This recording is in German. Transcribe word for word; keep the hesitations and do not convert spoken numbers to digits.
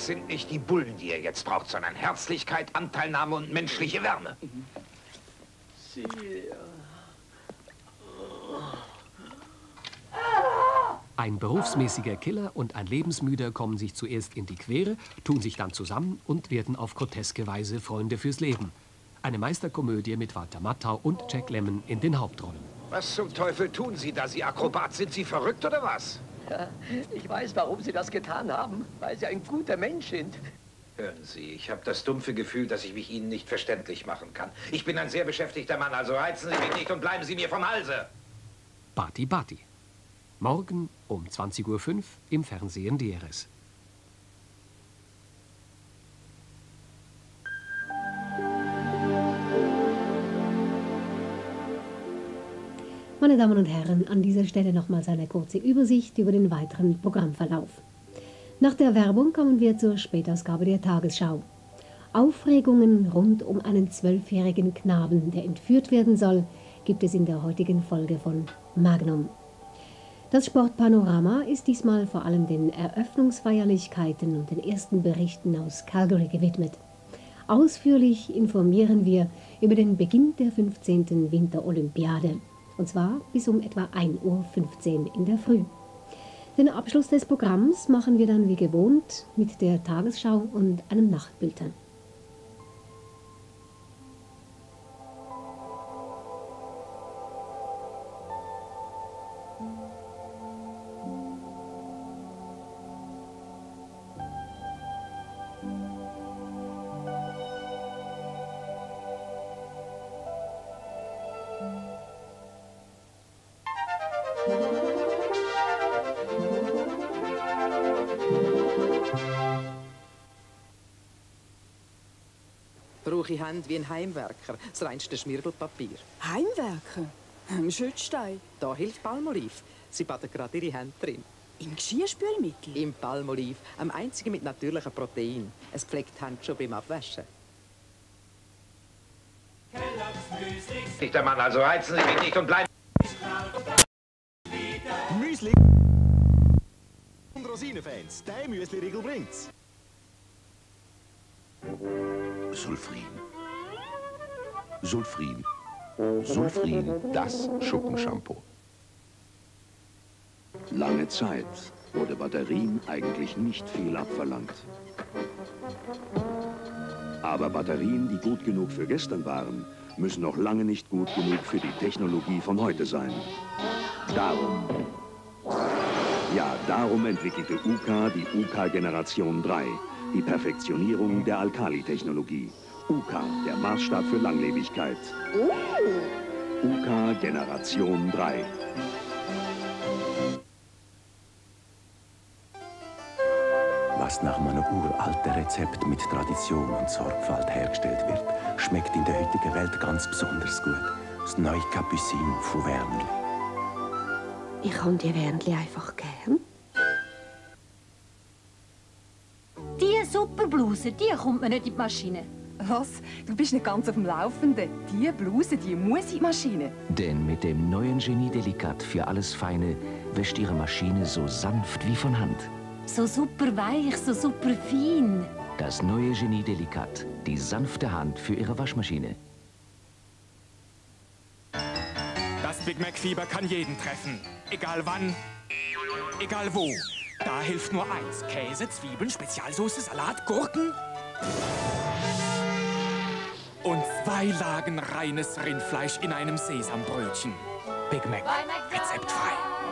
Es sind nicht die Bullen, die ihr jetzt braucht, sondern Herzlichkeit, Anteilnahme und menschliche Wärme. Sie... Ein berufsmäßiger Killer und ein Lebensmüder kommen sich zuerst in die Quere, tun sich dann zusammen und werden auf groteske Weise Freunde fürs Leben. Eine Meisterkomödie mit Walter Matthau und Jack Lemmon in den Hauptrollen. Was zum Teufel tun Sie da, Sie Akrobat? Sind Sie verrückt oder was? Ja, ich weiß, warum Sie das getan haben, weil Sie ein guter Mensch sind. Hören Sie, ich habe das dumpfe Gefühl, dass ich mich Ihnen nicht verständlich machen kann. Ich bin ein sehr beschäftigter Mann, also reizen Sie mich nicht und bleiben Sie mir vom Halse. Bati Bati. Morgen um zwanzig Uhr fünf im Fernsehen D R S. Meine Damen und Herren, an dieser Stelle nochmals eine kurze Übersicht über den weiteren Programmverlauf. Nach der Werbung kommen wir zur Spätausgabe der Tagesschau. Aufregungen rund um einen zwölfjährigen Knaben, der entführt werden soll, gibt es in der heutigen Folge von Magnum. Das Sportpanorama ist diesmal vor allem den Eröffnungsfeierlichkeiten und den ersten Berichten aus Calgary gewidmet. Ausführlich informieren wir über den Beginn der fünfzehnten Winterolympiade. Und zwar bis um etwa ein Uhr fünfzehn in der Früh. Den Abschluss des Programms machen wir dann wie gewohnt mit der Tagesschau und einem Nachtbulletin. Brauche ich Hände wie ein Heimwerker, das reinste Schmirgelpapier. Heimwerker? Im Schützstein? Da hilft Palmolive. Sie baden gerade ihre Hände drin. Im Geschirrspülmittel? Im Palmolive, am einzigen mit natürlichen Protein. Es pflegt die Hände schon beim Abwaschen. Nicht der Mann, also reizen Sie mich nicht und bleiben... Müsli und Rosinenfans, der Müsli-Riegel bringt's. Sulfrin. Sulfrin. Sulfrin, das Schuppenshampoo. Lange Zeit wurde Batterien eigentlich nicht viel abverlangt. Aber Batterien, die gut genug für gestern waren, müssen noch lange nicht gut genug für die Technologie von heute sein. Darum, ja, darum entwickelte U K die U K Generation drei, die Perfektionierung der Alkali-Technologie. U K, der Maßstab für Langlebigkeit. U K Generation drei. Was nach einem uralten Rezept mit Tradition und Sorgfalt hergestellt wird, schmeckt in der heutigen Welt ganz besonders gut. Das neue Capucine von Wernli. Ich habe die Wernli einfach gern. Die Superbluse, die kommt mir nicht in die Maschine. Was? Du bist nicht ganz auf dem Laufenden. Die Bluse, die muss in die Maschine. Denn mit dem neuen Genie Delicat für alles Feine wäscht Ihre Maschine so sanft wie von Hand. So super weich, so super fein. Das neue Genie Delicat, die sanfte Hand für Ihre Waschmaschine. Das Big Mac-Fieber kann jeden treffen. Egal wann, egal wo. Da hilft nur eins. Käse, Zwiebeln, Spezialsoße, Salat, Gurken. Und zwei Lagen reines Rindfleisch in einem Sesambrötchen. Big Mac, rezeptfrei.